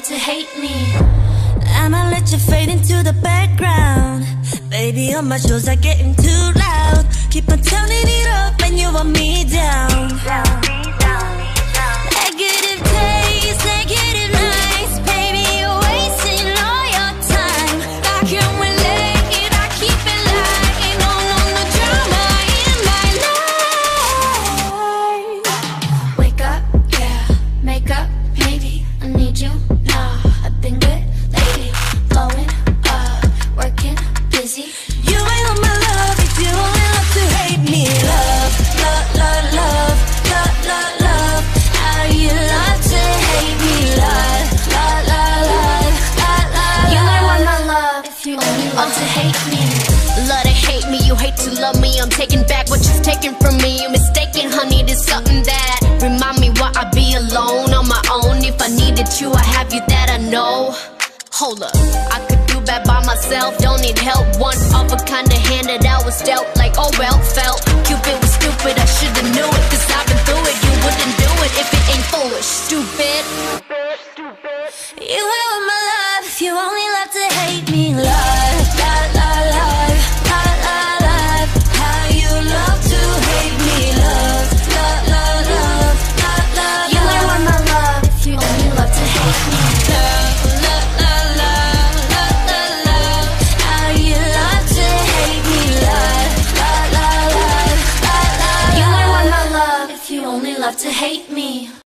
to hate me. I'ma let you fade into the background. Baby, all my shows are getting too loud. Keep on turning it up and you want me down. Negative taste, negative nights. Baby, you're wasting all your time. I can't relate, I keep it light. No drama in my life. Wake up, yeah, make up, maybe I need you now. I've been good lately, blowing up, working, busy. You ain't on my love if you only love to hate me. Love, love, love, love, love, love, love. How you love to hate me. Love, love, love, love, love, love. You ain't want my love if you only love to hate me. Love to hate me, you hate to love me. I'm taking back what you've taken from me. You're mistaken, honey, there's something that remind me why I be alone on my own. If I needed you, I have you that I know. Hold up, I could do bad by myself, don't need help. One of a kind of hand that I was dealt, like oh well, felt Cupid was stupid, I should've knew it. Cause I've been through it, you wouldn't do it if it ain't foolish, stupid. You ain't want my love if you only love to hate me. Love.